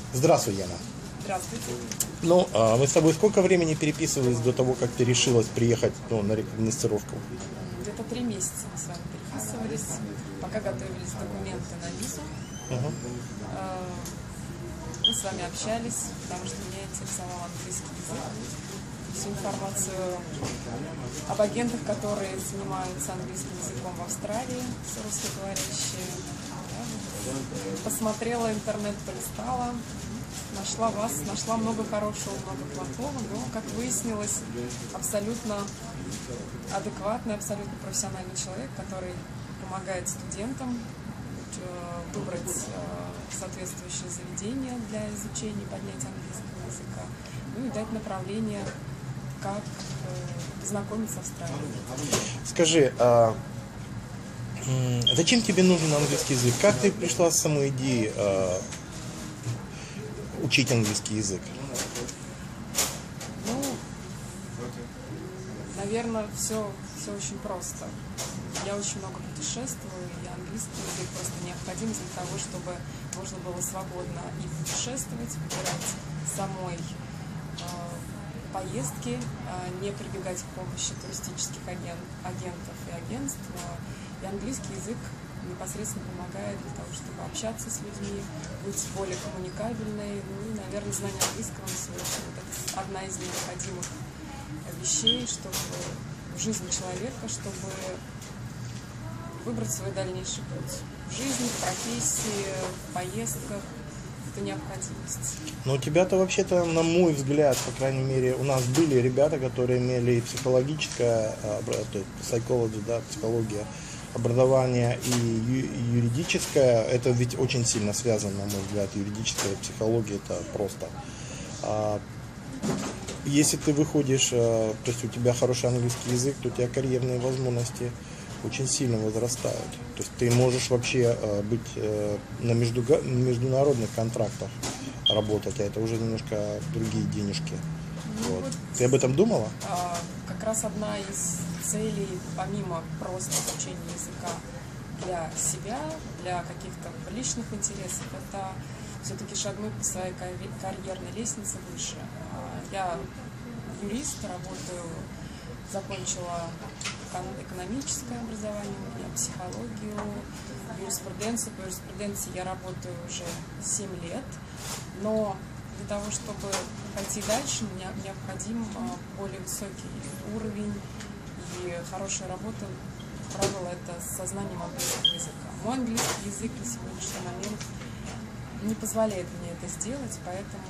Здравствуй, Яна. Здравствуйте. Ну, мы с тобой сколько времени переписывались до того, как ты решилась приехать на рекогносцировку? Где-то 3 месяца мы с вами переписывались, пока готовились документы на визу. Мы с вами общались, потому что меня интересовал английский язык. Всю информацию об агентах, которые занимаются английским языком в Австралии, русскоговорящие. Посмотрела интернет, полистала, нашла вас, нашла много хорошего, много плохого, но, как выяснилось, абсолютно адекватный, абсолютно профессиональный человек, который помогает студентам выбрать соответствующее заведение для изучения и поднятия английского языка, ну и дать направление, как познакомиться с Австралией. Скажи, зачем тебе нужен английский язык? Как ты пришла с самой идеей учить английский язык? Ну, наверное, все очень просто. Я очень много путешествую, и английский язык просто необходим для того, чтобы можно было свободно и путешествовать, выбирать самой поездки, не прибегать к помощи туристических агентов и агентств. И английский язык непосредственно помогает для того, чтобы общаться с людьми, быть более коммуникабельной. Ну и, наверное, знание английского на сегодня – это одна из необходимых вещей, чтобы в жизни человека, чтобы выбрать свой дальнейший путь. В жизни, в профессии, в поездках. Это необходимость. Но у тебя-то вообще-то, на мой взгляд, по крайней мере, у нас были ребята, которые имели и психологическое, психология, образование и юридическое. Это ведь очень сильно связано, на мой взгляд, юридическая психология, это просто. Если ты выходишь, то есть у тебя хороший английский язык, то у тебя карьерные возможности очень сильно возрастают. То есть ты можешь вообще быть на международных контрактах работать, а это уже немножко другие денежки. Ну, вот. Ты об этом думала? Как раз одна из целей, помимо просто изучения языка для себя, для каких-то личных интересов, это все-таки шагнуть по своей карьерной лестнице выше. Я юрист, работаю, закончила экономическое образование, у меня психологию, юриспруденцию. По юриспруденции я работаю уже 7 лет, но для того, чтобы пойти дальше, мне необходим более высокий уровень и хорошая работа, как правило, это со знанием английского языка. Мой английский язык на сегодняшний момент не позволяет мне это сделать, поэтому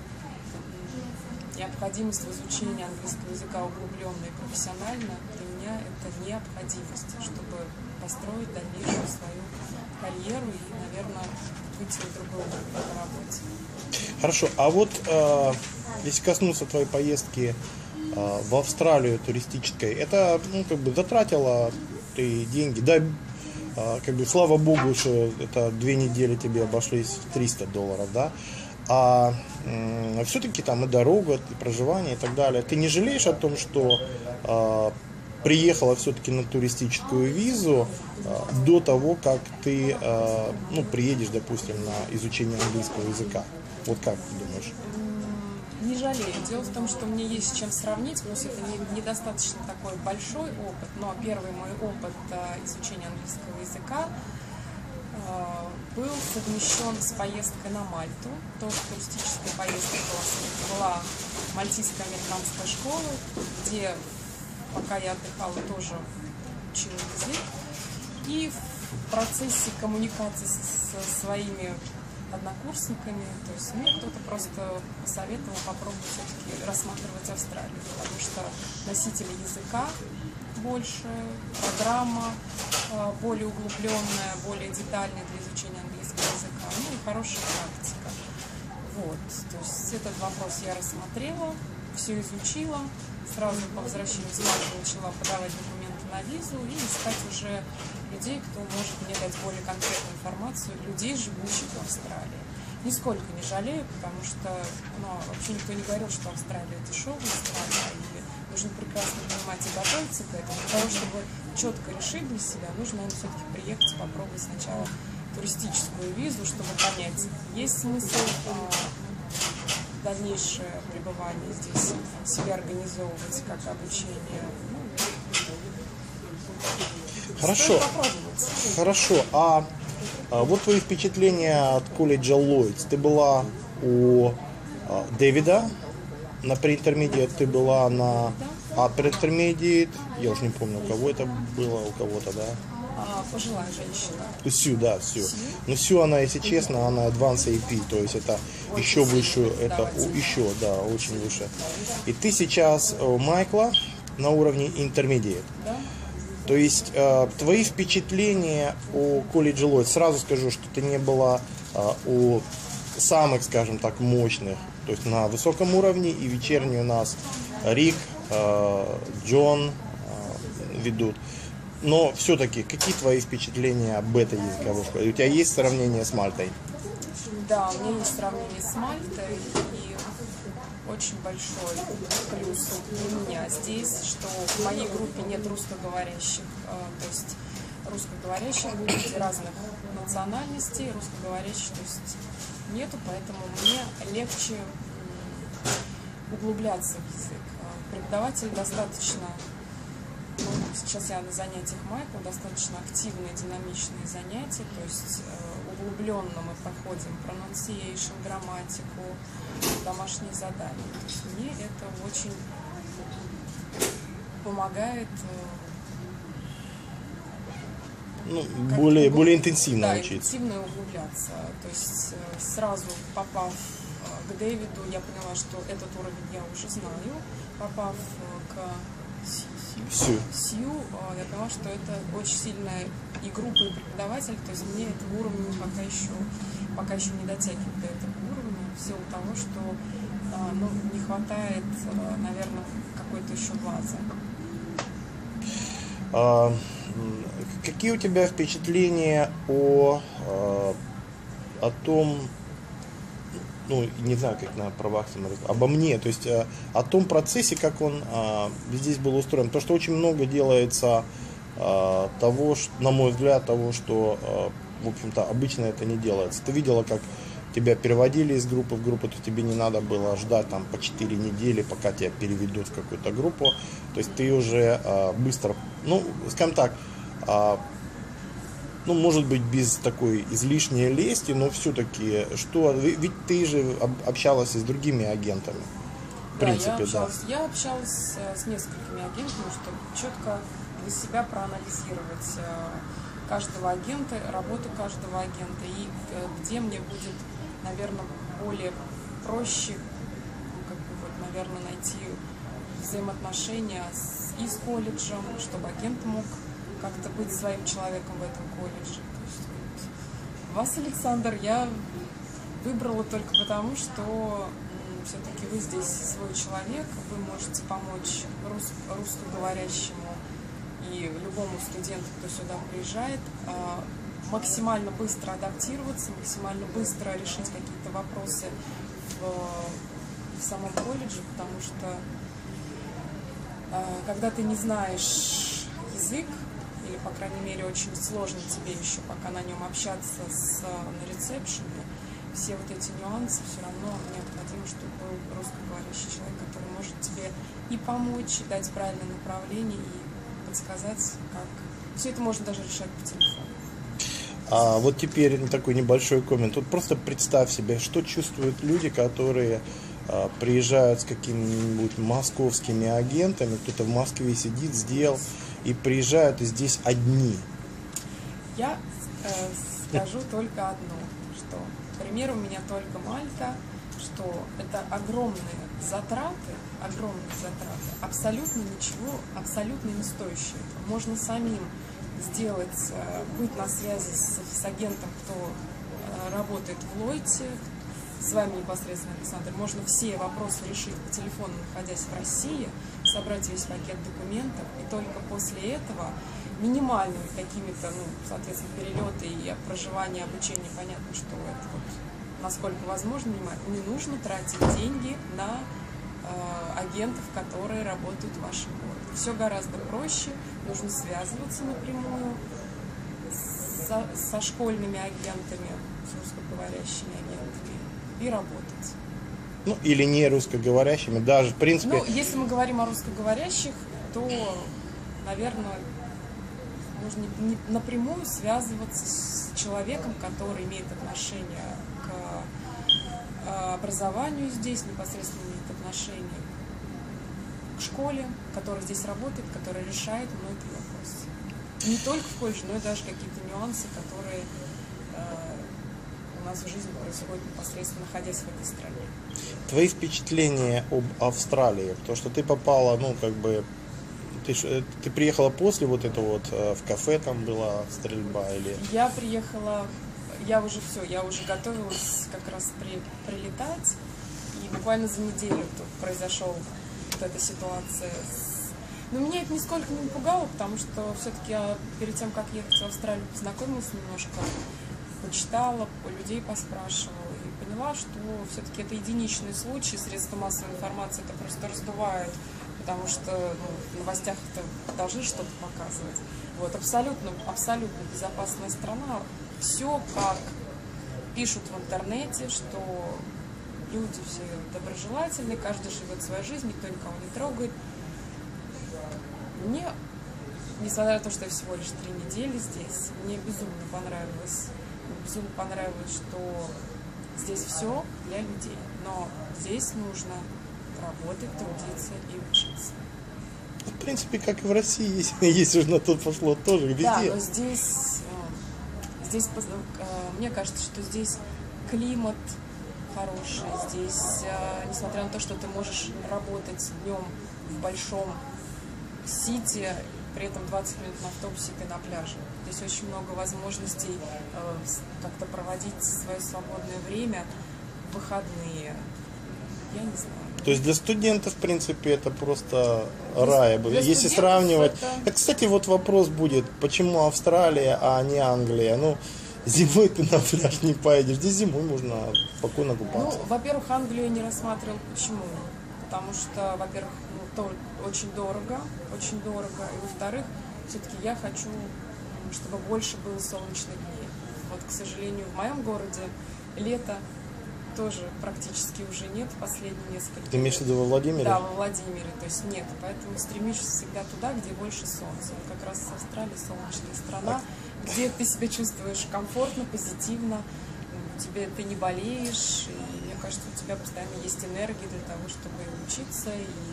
необходимость в изучении английского языка углубленно и профессионально для меня это необходимость, чтобы построить дальнейшую свою карьеру и, наверное, выйти в другой уровень по работе. Хорошо, а вот если коснуться твоей поездки в Австралию туристической, это затратило ты деньги, да, слава богу, что это 2 недели тебе обошлись в $300, да, а все-таки там и дорога, и проживание и так далее. Ты не жалеешь о том, что приехала все-таки на туристическую визу до того, как ты приедешь, допустим, на изучение английского языка? Вот как ты думаешь? Не жалею. Дело в том, что мне есть с чем сравнить, плюс это недостаточно такой большой опыт, но первый мой опыт изучения английского языка был совмещен с поездкой на Мальту. Тоже туристическая поездка была мальтийская американская школа, где, пока я отдыхала, тоже учила язык. И в процессе коммуникации со своими однокурсниками, то есть мне кто-то просто посоветовал попробовать все-таки рассматривать Австралию, потому что носители языка больше, программа более углубленная, более детальная для изучения английского языка, ну и хорошая практика. Вот, то есть этот вопрос я рассмотрела, все изучила, сразу по возвращению с Мальты начала подавать документы на визу и искать уже людей, кто может мне дать более конкретную информацию, людей, живущих в Австралии. Нисколько не жалею, потому что вообще никто не говорил, что Австралия дешевая страна, и нужно прекрасно понимать и готовиться к этому. Для того, чтобы четко решить для себя, нужно, наверное, все-таки приехать и попробовать сначала туристическую визу, чтобы понять, есть смысл дальнейшее пребывание здесь, себя организовывать как обучение. Хорошо, хорошо. А вот твои впечатления от колледжа Ллойдс. Ты была у Дэвида на pre-intermediate, ты была на upper intermediate, я уже не помню, у кого это было, у кого-то, да? Пожилая женщина. Сью, да, Сью. Но Сью, она, если честно, она Advanced AP, то есть это еще выше, это еще, да, очень выше. И ты сейчас у Майкла на уровне Intermediate. Да. То есть твои впечатления о колледже Ллойдс, сразу скажу, что ты не была у самых, скажем так, мощных, то есть на высоком уровне, и вечерний у нас Рик, Джон ведут. Но все-таки, какие твои впечатления об этой языковой школе? У тебя есть сравнение с Мальтой? Да, у меня есть сравнение с Мальтой, и очень большой плюс для меня здесь, что в моей группе нет русскоговорящих, то есть русскоговорящих людей разных национальностей, русскоговорящих, то есть нету, поэтому мне легче углубляться в язык. Преподаватель достаточно, сейчас я на занятиях Майкла, достаточно активные, динамичные занятия, то есть углубленно мы проходим pronunciation, грамматику, домашние задания. То есть мне это очень помогает более интенсивно учиться. Интенсивно углубляться. То есть сразу попав к Дэвиду, я поняла, что этот уровень я уже знаю. Попав к Сью, я поняла, что это очень сильная и группа, и преподаватель, то есть мне этого уровня пока еще не дотягивает до этого уровня, в силу того, что не хватает, наверное, какой-то еще базы. Какие у тебя впечатления о том, не знаю, как на правах обо мне, то есть о том процессе, как он здесь был устроен. Потому что очень много делается того, на мой взгляд, того, что, в общем-то, обычно это не делается. Ты видела, как тебя переводили из группы в группу, то тебе не надо было ждать там по 4 недели, пока тебя переведут в какую-то группу. То есть ты уже быстро, скажем так, может быть, без такой излишней лести, но все-таки, ведь ты же общалась и с другими агентами. В принципе, я общалась с несколькими агентами, чтобы четко для себя проанализировать каждого агента, работу каждого агента, и где мне будет, наверное, более проще, наверное, найти взаимоотношения и с колледжем, чтобы агент мог как-то быть своим человеком в этом колледже. То есть, вас, Александр, я выбрала только потому, что все-таки вы здесь свой человек, вы можете помочь русскоговорящему и любому студенту, кто сюда приезжает, максимально быстро адаптироваться, максимально быстро решить какие-то вопросы в самом колледже, потому что когда ты не знаешь язык, или, по крайней мере, очень сложно тебе еще пока на нем общаться на ресепшене, все вот эти нюансы все равно необходимо, чтобы был русскоговорящий человек, который может тебе и помочь, и дать правильное направление, и подсказать, как. Все это можно даже решать по телефону. А вот теперь такой небольшой коммент. Вот просто представь себе, что чувствуют люди, которые приезжают с какими-нибудь московскими агентами, кто-то в Москве сидит, сделал, и приезжают и здесь одни. Я скажу только одно, что пример у меня только Мальта, что это огромные затраты, абсолютно ничего, абсолютно не стоящие. Можно самим сделать, быть на связи с агентом, кто работает в Ллойдсе, с вами непосредственно, Александр. Можно все вопросы решить по телефону, находясь в России, собрать весь пакет документов, и только после этого минимальными какими-то, соответственно, перелеты и проживание, обучение, понятно, что это вот насколько возможно, не нужно тратить деньги на агентов, которые работают в вашем городе. Все гораздо проще, нужно связываться напрямую со школьными агентами, с русскоговорящими агентами и работать. Ну, или не русскоговорящими, даже, в принципе... Ну, если мы говорим о русскоговорящих, то, наверное, нужно не напрямую связываться с человеком, который имеет отношение к образованию здесь, непосредственно имеет отношение к школе, который здесь работает, который решает многие вопросы. Не только в колледже, но и даже какие-то нюансы, которые у нас в жизни происходят непосредственно находясь в этой стране. Твои впечатления об Австралии, то, что ты попала, ну, как бы, ты приехала после вот этого вот, в кафе там была стрельба или... Я приехала, я уже готовилась как раз прилетать, и буквально за неделю тут произошел вот эта ситуация. Но меня это нисколько не напугало, потому что все-таки я перед тем, как ехать в Австралию, познакомилась немножко, почитала, у людей поспрашивала и поняла, что все-таки это единичный случай, средства массовой информации это просто раздувают, потому что в новостях это должны что-то показывать. Вот, абсолютно безопасная страна. Все, как пишут в интернете, что люди все доброжелательные, каждый живет своей жизнью, никто никого не трогает. Мне, несмотря на то, что я всего лишь 3 недели здесь, мне безумно понравилось. Безумно понравилось, что здесь все для людей. Но здесь нужно работать, трудиться и учиться. В принципе, как и в России, если уже на то пошло, тоже везде. Да, но здесь мне кажется, что здесь климат хороший. Здесь, несмотря на то, что ты можешь работать днем в большом сити, при этом 20 минут на автобусе ты на пляже. Здесь очень много возможностей как-то проводить свое свободное время, выходные. Я не знаю. То есть для студентов, в принципе, это просто рай. Для если сравнивать. это... Кстати, вот вопрос будет, почему Австралия, а не Англия? Ну, зимой ты на пляж не поедешь. Здесь зимой можно спокойно купаться. Ну, во-первых, Англию я не рассматривал. Почему? Потому что, во-первых, очень дорого. И, во-вторых, все-таки я хочу, чтобы больше было солнечных дней. Вот, к сожалению, в моем городе лето тоже практически уже нет в последние несколько лет. Ты имеешь в виду во Владимире? Да, во Владимире, то есть нет. Поэтому стремишься всегда туда, где больше солнца. Вот как раз Австралия солнечная страна, где ты себя чувствуешь комфортно, позитивно, ты не болеешь, и мне кажется, у тебя постоянно есть энергия для того, чтобы учиться и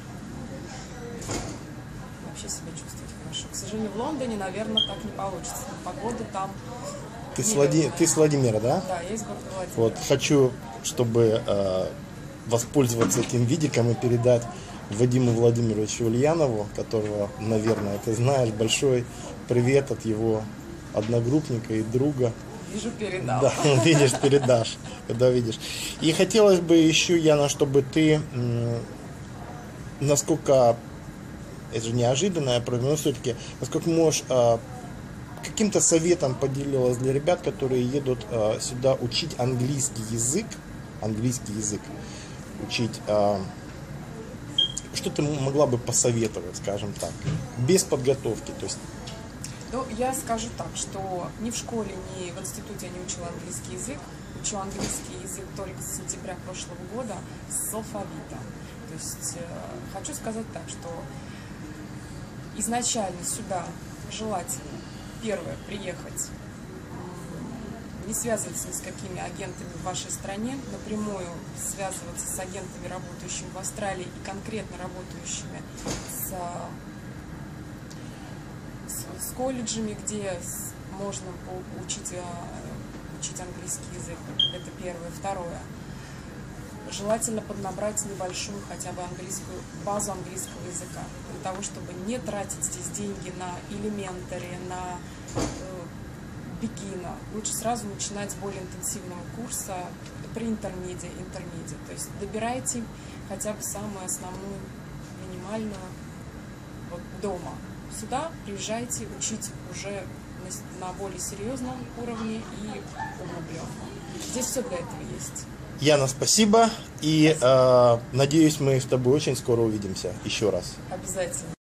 вообще себя чувствовать хорошо. К сожалению, в Лондоне, наверное, так не получится. Погода там... Ты с Владимира, да? Да, я из города Владимир. Вот, хочу, чтобы воспользоваться этим видиком и передать Вадиму Владимировичу Ульянову, которого, наверное, ты знаешь, большой привет от его одногруппника и друга. Вижу, передал. Да, видишь, передашь, когда видишь. И хотелось бы еще, Яна, чтобы ты, насколько, это же неожиданно, но все-таки, насколько можешь, каким-то советом поделилась для ребят, которые едут сюда учить английский язык, учить, что ты могла бы посоветовать, скажем так, без подготовки, то есть. Ну, я скажу так, что ни в школе, ни в институте я не учила английский язык. Учу английский язык только с сентября прошлого года с алфавита. То есть хочу сказать так, что изначально сюда желательно, первое, приехать, не связываться ни с какими агентами в вашей стране, напрямую связываться с агентами, работающими в Австралии и конкретно работающими с колледжами, где можно учить английский язык. Это первое. Второе. Желательно поднабрать небольшую хотя бы базу английского языка, для того, чтобы не тратить здесь деньги на элементари, на бигина. Лучше сразу начинать с более интенсивного курса при интермедиа. То есть добирайте хотя бы самую основную, минимальную дома. Сюда приезжайте учить уже на более серьезном уровне и углубленном. Здесь все для этого есть. Яна, спасибо. И надеюсь, мы с тобой очень скоро увидимся еще раз. Обязательно.